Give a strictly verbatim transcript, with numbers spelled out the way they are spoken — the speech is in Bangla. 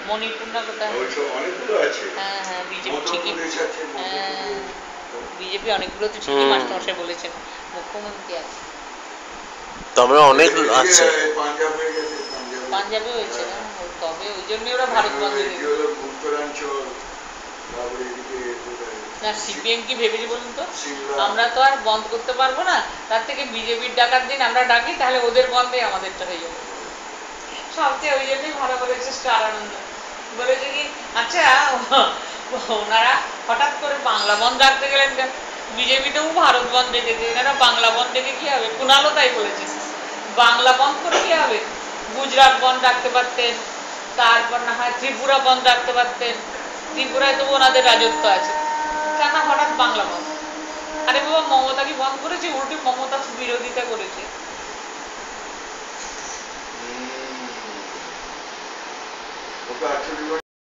মণিপুর না কোথায়? হ্যাঁ হ্যাঁ বিজেপি ঠিকই, হ্যাঁ বিজেপি অনেকগুলো তো ঠিকই মাস্টারমশাই বলেছেন, মুখ্যমন্ত্রী আছে। তবে অনেক আছে, পাঞ্জাবে হয়েছে না, তবে ওই জন্যই ওরা ভারত বন্ধ দিয়েছে। না সিপিএম কি ভেবেছি বলুন তো, আমরা তো আর বন্ধ করতে পারবো না, তার থেকে বিজেপির ডাকার দিন আমরা ডাকি, তাহলে ওদের বন্ধে আমাদেরটা হয়ে যাবে। সবচেয়ে ওই জন্যই ভালো বলেছে স্টার আনন্দ, বলেছে কি আচ্ছা ওনারা হঠাৎ করে বাংলা বন্ধ রাখতে গেলেন কেন, বিজেপিতেও ভারত বন্ধ ডেকেছে, এনারা বাংলা বন্ধ ডেকে কি হবে, কুণালও তাই বলেছে, বাংলা বন্ধ করে কি হবে, গুজরাট বন্ধ রাখতে পারতেন, তারপর না হয় ত্রিপুরা বন্ধ রাখতে পারতেন, ত্রিপুরায় তো ওনাদের রাজত্ব আছে, কেন হঠাৎ বাংলা বন্ধ? আরে বাবা মমতা কি বন্ধ করেছে, উল্টে মমতা বিরোধিতা করেছে।